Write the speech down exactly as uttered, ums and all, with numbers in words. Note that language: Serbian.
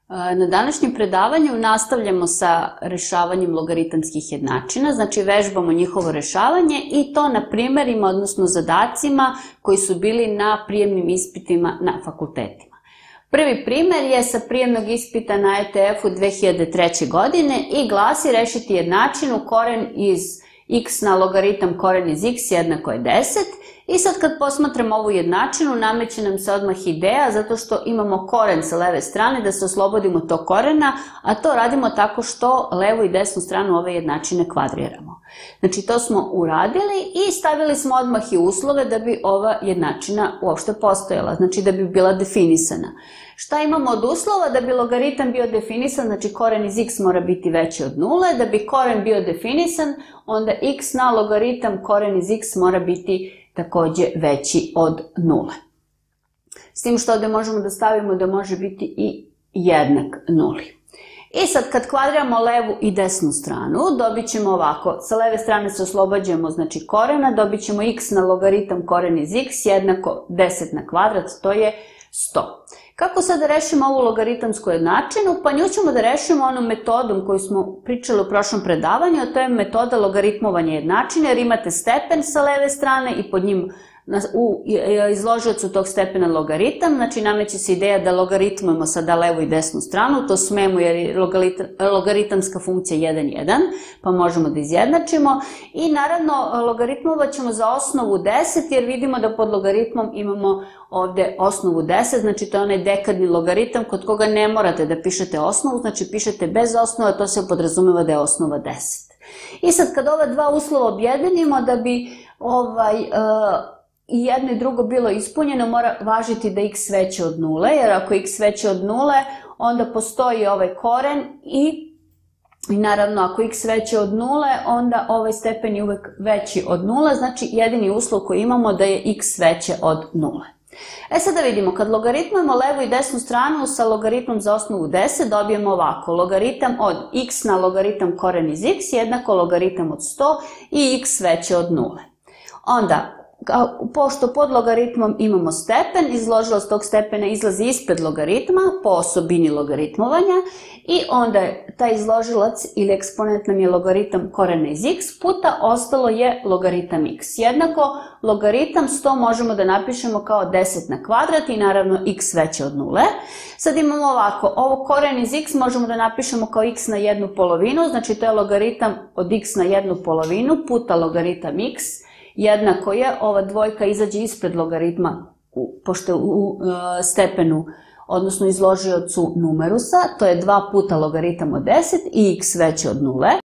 Na današnjem predavanju nastavljamo sa rešavanjem logaritamskih jednačina, znači vežbamo njihovo rešavanje i to na primerima, odnosno zadacima koji su bili na prijemnim ispitima na fakultetima. Prvi primer je sa prijemnog ispita na E T F-u dve hiljade treće. godine i glasi rešiti jednačinu koren iz x na logaritam koren iz x jednako je deset. I sad kad posmatramo ovu jednačinu, nameće nam se odmah ideja, zato što imamo koren sa leve strane, da se oslobodimo tog korena, a to radimo tako što levu i desnu stranu ove jednačine kvadriramo. Znači to smo uradili i stavili smo odmah i uslove da bi ova jednačina uopšte postojala, znači da bi bila definisana. Šta imamo od uslova? Da bi logaritam bio definisan, znači koren iz x mora biti veći od nule, da bi koren bio definisan, onda x na logaritam koren iz x mora biti takođe veći od nule. S tim što ovde možemo da stavimo da može biti i jednak nuli. I sad kad kvadriramo levu i desnu stranu, dobit ćemo ovako, sa leve strane se oslobađamo znači korena, dobit ćemo x na logaritam koren iz x jednako deset na kvadrat, to je sto. Kako sad da rešimo ovu logaritamsku jednačinu? Pa nju ćemo da rešimo onom metodom koju smo pričali u prošlom predavanju, a to je metoda logaritmovanja jednačine, jer imate stepen sa leve strane i pod njim u izložiocu tog stepena logaritam, znači nameće se ideja da logaritmujemo sada levu i desnu stranu, to smemo jer je logaritamska funkcija jedan jedan, pa možemo da izjednačimo i naravno logaritmovat ćemo za osnovu deset jer vidimo da pod logaritmom imamo ovde osnovu deset, znači to je onaj dekadni logaritam kod koga ne morate da pišete osnovu, znači pišete bez osnova, to se podrazumeva da je osnova deset. I sad kad ova dva uslova objedinimo da bi ovaj i jedno i drugo bilo ispunjeno, mora važiti da x veće od nule, jer ako x veće od nule, onda postoji ovaj koren i, i naravno ako x veće od nule, onda ovaj stepen je uvek veći od nule, znači jedini uslov koji imamo da je x veće od nule. E sad da vidimo, kad logaritmujemo levu i desnu stranu sa logaritmom za osnovu deset, dobijemo ovako, logaritam od x na logaritam koren iz x jednako logaritam od sto i x veće od nule. Onda, pošto pod logaritmom imamo stepen, izložilac tog stepena izlazi ispred logaritma po osobini logaritmovanja i onda taj izložilac ili eksponent nam je logaritam korena iz x puta ostalo je logaritam x. Jednako logaritam sto možemo da napišemo kao deset na kvadrat i naravno x veće od nule. Sad imamo ovako, ovo koren iz x možemo da napišemo kao x na jednu polovinu, znači to je logaritam od x na jednu polovinu puta logaritam x. Jednako je, ova dvojka izađe ispred logaritma, pošto je u stepenu, odnosno izložiocu numerusa, to je dva puta logaritam od deset i x veće od nule.